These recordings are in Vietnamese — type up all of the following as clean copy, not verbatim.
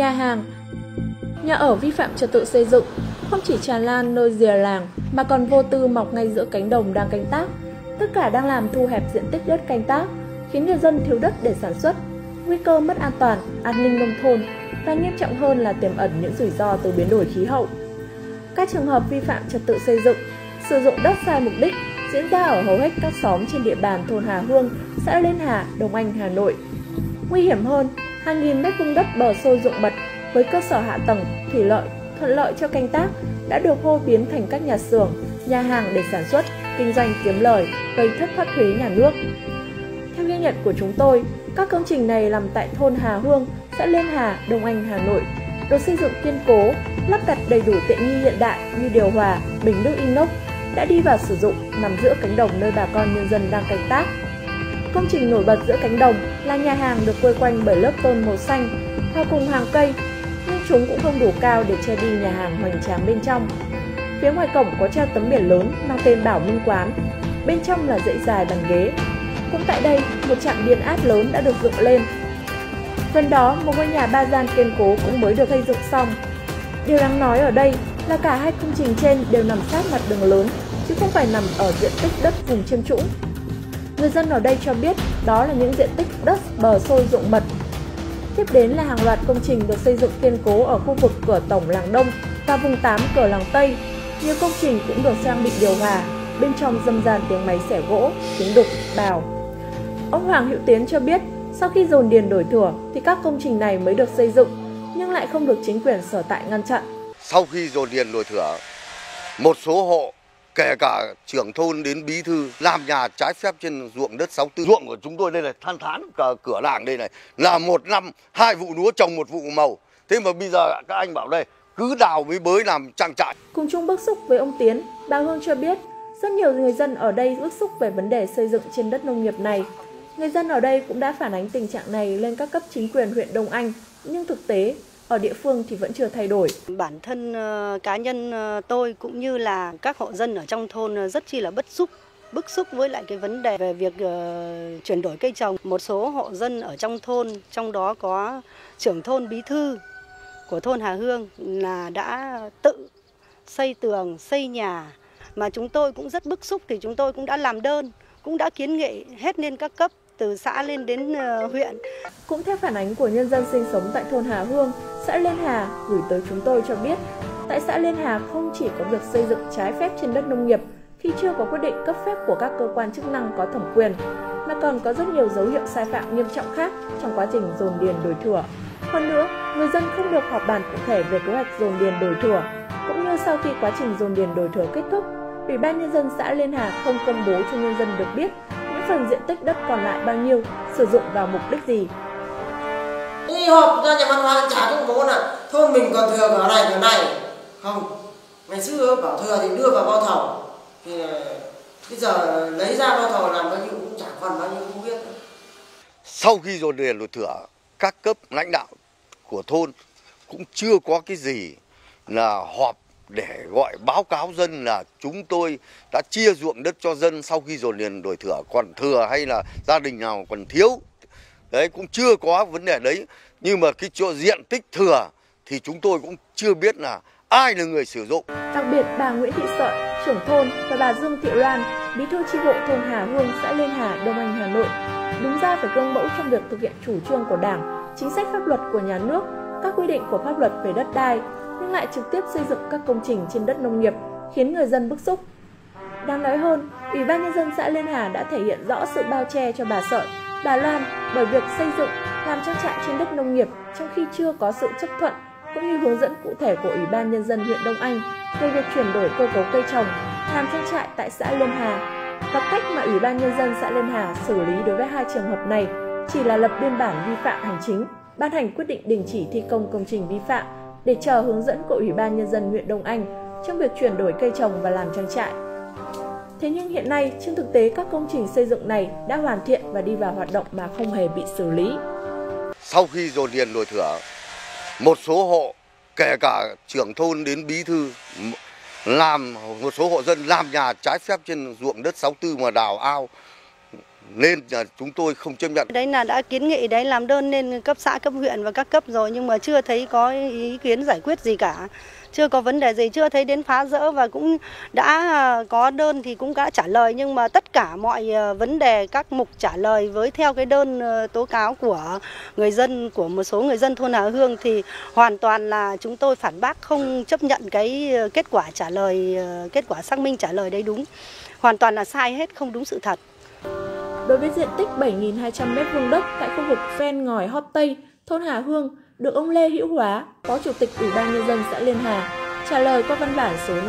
nhà hàng, nhà ở vi phạm trật tự xây dựng, không chỉ tràn lan nơi rìa làng mà còn vô tư mọc ngay giữa cánh đồng đang canh tác. Tất cả đang làm thu hẹp diện tích đất canh tác, khiến người dân thiếu đất để sản xuất, nguy cơ mất an toàn, an ninh nông thôn và nghiêm trọng hơn là tiềm ẩn những rủi ro từ biến đổi khí hậu. Các trường hợp vi phạm trật tự xây dựng, sử dụng đất sai mục đích diễn ra ở hầu hết các xóm trên địa bàn thôn Hà Hương, xã Liên Hà, Đông Anh, Hà Nội. Nguy hiểm hơn, hàng nghìn mét vuông đất bờ sôi ruộng mật với cơ sở hạ tầng thủy lợi thuận lợi cho canh tác đã được hô biến thành các nhà xưởng, nhà hàng để sản xuất, kinh doanh kiếm lời, gây thất thoát thuế nhà nước. Theo ghi nhận của chúng tôi, các công trình này nằm tại thôn Hà Hương, xã Liên Hà, Đông Anh, Hà Nội, được xây dựng kiên cố, lắp đặt đầy đủ tiện nghi hiện đại như điều hòa, bình nước inox, đã đi vào sử dụng nằm giữa cánh đồng nơi bà con nhân dân đang canh tác. Công trình nổi bật giữa cánh đồng là nhà hàng được quây quanh bởi lớp tôn màu xanh, hòa cùng hàng cây, nhưng chúng cũng không đủ cao để che đi nhà hàng hoành tráng bên trong. Phía ngoài cổng có treo tấm biển lớn mang tên Bảo Minh Quán, bên trong là dãy dài bàn ghế. Cũng tại đây, một trạm điện áp lớn đã được dựng lên. Gần đó, một ngôi nhà ba gian kiên cố cũng mới được xây dựng xong. Điều đáng nói ở đây là cả hai công trình trên đều nằm sát mặt đường lớn, chứ không phải nằm ở diện tích đất vùng chiêm trũng. Người dân ở đây cho biết đó là những diện tích đất bờ sôi ruộng mật. Tiếp đến là hàng loạt công trình được xây dựng kiên cố ở khu vực cửa tổng làng Đông và vùng 8 cửa làng Tây. Nhiều công trình cũng được trang bị điều hòa, bên trong râm ran tiếng máy xẻ gỗ, tiếng đục, bào. Ông Hoàng Hữu Tiến cho biết, sau khi dồn điền đổi thửa thì các công trình này mới được xây dựng, nhưng lại không được chính quyền sở tại ngăn chặn. Sau khi dồn điền đổi thửa, một số hộ, kể cả trưởng thôn đến bí thư, làm nhà trái phép trên ruộng đất 64. Ruộng của chúng tôi đây này, than thán cả cửa làng đây này, là một năm 2 vụ lúa trồng 1 vụ màu. Thế mà bây giờ các anh bảo đây, cứ đào mới bới làm trang trại. Cùng chung bức xúc với ông Tiến, bà Hương cho biết, rất nhiều người dân ở đây bức xúc về vấn đề xây dựng trên đất nông nghiệp này. Người dân ở đây cũng đã phản ánh tình trạng này lên các cấp chính quyền huyện Đông Anh, nhưng thực tế ở địa phương thì vẫn chưa thay đổi. Bản thân cá nhân tôi cũng như là các hộ dân ở trong thôn rất chi là bức xúc với lại cái vấn đề về việc chuyển đổi cây trồng. Một số hộ dân ở trong thôn, trong đó có trưởng thôn bí thư của thôn Hà Hương là đã tự xây tường, xây nhà. Mà chúng tôi cũng rất bức xúc thì chúng tôi cũng đã làm đơn, cũng đã kiến nghị hết lên các cấp, từ xã lên đến huyện. Cũng theo phản ánh của nhân dân sinh sống tại thôn Hà Hương, xã Liên Hà gửi tới chúng tôi cho biết, tại xã Liên Hà không chỉ có việc xây dựng trái phép trên đất nông nghiệp khi chưa có quyết định cấp phép của các cơ quan chức năng có thẩm quyền, mà còn có rất nhiều dấu hiệu sai phạm nghiêm trọng khác trong quá trình dồn điền đổi thửa. Hơn nữa, người dân không được họp bàn cụ thể về kế hoạch dồn điền đổi thửa, cũng như sau khi quá trình dồn điền đổi thửa kết thúc, Ủy ban nhân dân xã Liên Hà không công bố cho nhân dân được biết những phần diện tích đất còn lại bao nhiêu, sử dụng vào mục đích gì. Đi họp ra nhà văn hóa chả công bố là thôn mình còn thừa cửa này không. Ngày xưa bảo thừa thì đưa vào bao thầu, thì bây giờ lấy ra bao thầu làm bao nhiêu cũng chả còn bao nhiêu không biết. Sau khi dồn điền đổi thửa, các cấp lãnh đạo của thôn cũng chưa có cái gì là họp để gọi báo cáo dân là chúng tôi đã chia ruộng đất cho dân sau khi dồn điền đổi thửa, còn thừa hay là gia đình nào còn thiếu. Đấy, cũng chưa có vấn đề đấy. Nhưng mà cái chỗ diện tích thừa thì chúng tôi cũng chưa biết là ai là người sử dụng. Đặc biệt bà Nguyễn Thị Sợi, trưởng thôn, và bà Dương Thị Loan, bí thư chi bộ thôn Hà Hương, xã Liên Hà, Đông Anh, Hà Nội, đúng ra phải gương mẫu trong việc thực hiện chủ trương của Đảng, chính sách pháp luật của nhà nước, các quy định của pháp luật về đất đai, nhưng lại trực tiếp xây dựng các công trình trên đất nông nghiệp, khiến người dân bức xúc. Đáng nói hơn, Ủy ban nhân dân xã Liên Hà đã thể hiện rõ sự bao che cho bà Sợi, bà Loan bởi việc xây dựng, làm trang trại trên đất nông nghiệp trong khi chưa có sự chấp thuận cũng như hướng dẫn cụ thể của Ủy ban nhân dân huyện Đông Anh về việc chuyển đổi cơ cấu cây trồng, làm trang trại tại xã Liên Hà. Và cách mà Ủy ban nhân dân xã Liên Hà xử lý đối với hai trường hợp này chỉ là lập biên bản vi phạm hành chính, ban hành quyết định đình chỉ thi công công trình vi phạm để chờ hướng dẫn của Ủy ban nhân dân huyện Đông Anh trong việc chuyển đổi cây trồng và làm trang trại. Thế nhưng hiện nay, trên thực tế các công trình xây dựng này đã hoàn thiện và đi vào hoạt động mà không hề bị xử lý. Sau khi dồn điền đổi thửa, một số hộ, kể cả trưởng thôn đến bí thư, một số hộ dân làm nhà trái phép trên ruộng đất 64 mà đào ao, nên là chúng tôi không chấp nhận. Đấy là đã kiến nghị đấy, làm đơn lên cấp xã, cấp huyện và các cấp rồi nhưng mà chưa thấy có ý kiến giải quyết gì cả. Chưa có vấn đề gì, chưa thấy đến phá rỡ và cũng đã có đơn thì cũng đã trả lời nhưng mà tất cả mọi vấn đề các mục trả lời với theo cái đơn tố cáo của người dân, của một số người dân thôn Hà Hương thì hoàn toàn là chúng tôi phản bác, không chấp nhận cái kết quả trả lời, kết quả xác minh trả lời đấy đúng. Hoàn toàn là sai hết, không đúng sự thật. Đối với diện tích 7.200 m² đất tại khu vực ven ngòi Hót Tây, thôn Hà Hương, được ông Lê Hữu Hóa, Phó Chủ tịch Ủy ban Nhân dân xã Liên Hà, trả lời qua văn bản số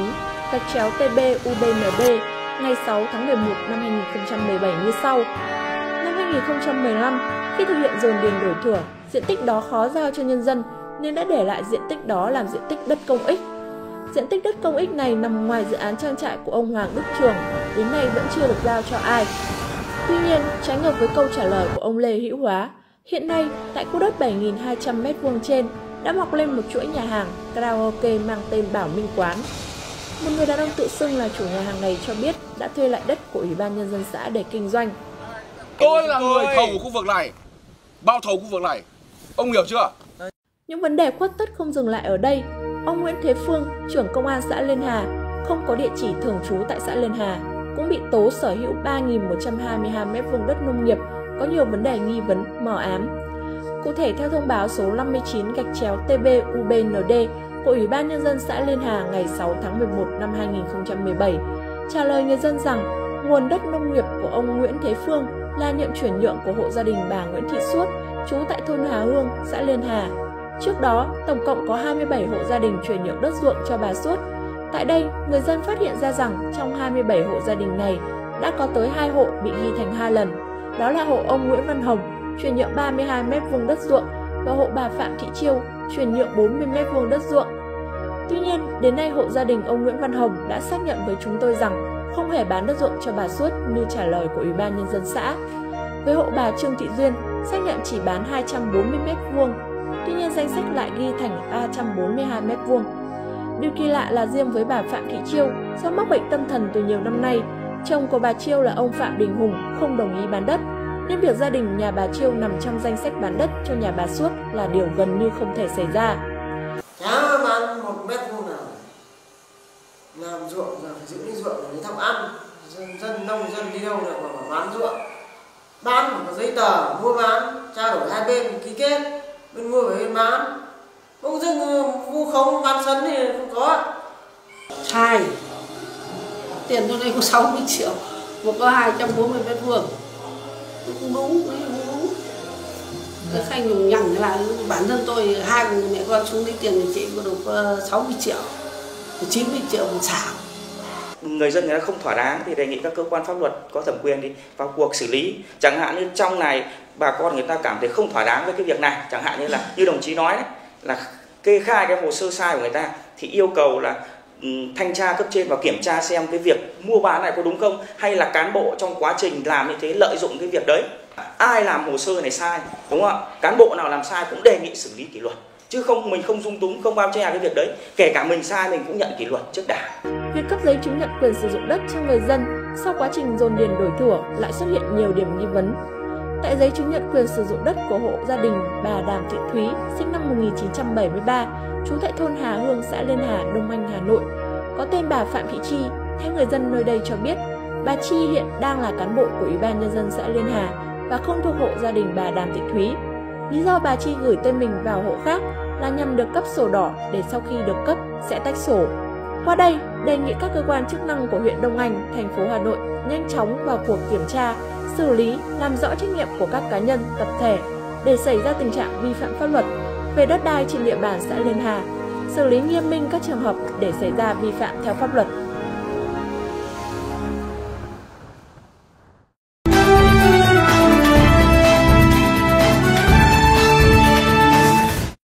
59/TB-UBND ngày 6 tháng 11 năm 2017 như sau. Năm 2015, khi thực hiện dồn điền đổi thửa, diện tích đó khó giao cho nhân dân nên đã để lại diện tích đó làm diện tích đất công ích. Diện tích đất công ích này nằm ngoài dự án trang trại của ông Hoàng Đức Trường, đến nay vẫn chưa được giao cho ai. Tuy nhiên, trái ngược với câu trả lời của ông Lê Hữu Hóa, hiện nay tại khu đất 7.200 m² trên đã mọc lên một chuỗi nhà hàng karaoke mang tên Bảo Minh Quán. Một người đàn ông tự xưng là chủ nhà hàng này cho biết đã thuê lại đất của Ủy ban Nhân dân xã để kinh doanh. Tôi là người thầu của khu vực này, bao thầu khu vực này, ông hiểu chưa? Những vấn đề khuất tất không dừng lại ở đây. Ông Nguyễn Thế Phương, trưởng công an xã Liên Hà, không có địa chỉ thường trú tại xã Liên Hà, cũng bị tố sở hữu 3.122 m² đất nông nghiệp có nhiều vấn đề nghi vấn, mờ ám. Cụ thể, theo thông báo số 59/TB-UBND của Ủy ban Nhân dân xã Liên Hà ngày 6 tháng 11 năm 2017, trả lời người dân rằng nguồn đất nông nghiệp của ông Nguyễn Thế Phương là nhận chuyển nhượng của hộ gia đình bà Nguyễn Thị Suốt, trú tại thôn Hà Hương, xã Liên Hà. Trước đó, tổng cộng có 27 hộ gia đình chuyển nhượng đất ruộng cho bà Suốt. Tại đây, người dân phát hiện ra rằng trong 27 hộ gia đình này đã có tới 2 hộ bị ghi thành 2 lần. Đó là hộ ông Nguyễn Văn Hồng chuyển nhượng 32 m² đất ruộng và hộ bà Phạm Thị Chiêu chuyển nhượng 40 m² đất ruộng. Tuy nhiên, đến nay hộ gia đình ông Nguyễn Văn Hồng đã xác nhận với chúng tôi rằng không hề bán đất ruộng cho bà Suốt như trả lời của Ủy ban Nhân dân xã. Với hộ bà Trương Thị Duyên xác nhận chỉ bán 240 m², tuy nhiên danh sách lại ghi thành 342 m². Điều kỳ lạ là riêng với bà Phạm Thị Chiêu, do mắc bệnh tâm thần từ nhiều năm nay, chồng của bà Chiêu là ông Phạm Đình Hùng không đồng ý bán đất, nên việc gia đình nhà bà Chiêu nằm trong danh sách bán đất cho nhà bà Suốt là điều gần như không thể xảy ra. Chả bán 1 m² nào, làm ruộng là phải giữ cái ruộng để thóc ăn, nông dân đi đâu được mà bán ruộng, bán phải có giấy tờ mua bán, trao đổi hai bên ký kết, bên mua và bên bán. Bỗng dưng vu khống bán sấn thì không có. Sai. Tiền tôi đây có 60 triệu, một có 240 m². Cũng đúng, không đúng. Cái khanh nhùng nhằng là bản thân tôi, hai mẹ con xuống lấy tiền thì chị có được 60 triệu, 90 triệu một xảo. Người dân người ta không thỏa đáng thì đề nghị các cơ quan pháp luật có thẩm quyền đi vào cuộc xử lý. Chẳng hạn như trong này bà con người ta cảm thấy không thỏa đáng với cái việc này, chẳng hạn như là như đồng chí nói đấy, là kê khai cái hồ sơ sai của người ta thì yêu cầu là thanh tra cấp trên vào kiểm tra xem cái việc mua bán này có đúng không, hay là cán bộ trong quá trình làm như thế lợi dụng cái việc đấy. Ai làm hồ sơ này sai, đúng không ạ? Cán bộ nào làm sai cũng đề nghị xử lý kỷ luật, chứ không mình không dung túng, không bao che cái việc đấy. Kể cả mình sai mình cũng nhận kỷ luật trước đảng. Việc cấp giấy chứng nhận quyền sử dụng đất cho người dân sau quá trình dồn điền đổi thửa lại xuất hiện nhiều điểm nghi vấn. Tại giấy chứng nhận quyền sử dụng đất của hộ gia đình bà Đàm Thị Thúy, sinh năm 1973, trú tại thôn Hà Hương, xã Liên Hà, Đông Anh, Hà Nội, có tên bà Phạm Thị Chi. Theo người dân nơi đây cho biết, bà Chi hiện đang là cán bộ của Ủy ban Nhân dân xã Liên Hà và không thuộc hộ gia đình bà Đàm Thị Thúy. Lý do bà Chi gửi tên mình vào hộ khác là nhằm được cấp sổ đỏ để sau khi được cấp sẽ tách sổ. Qua đây, đề nghị các cơ quan chức năng của huyện Đông Anh, thành phố Hà Nội nhanh chóng vào cuộc kiểm tra, xử lý, làm rõ trách nhiệm của các cá nhân, tập thể để xảy ra tình trạng vi phạm pháp luật về đất đai trên địa bàn xã Liên Hà, xử lý nghiêm minh các trường hợp để xảy ra vi phạm theo pháp luật.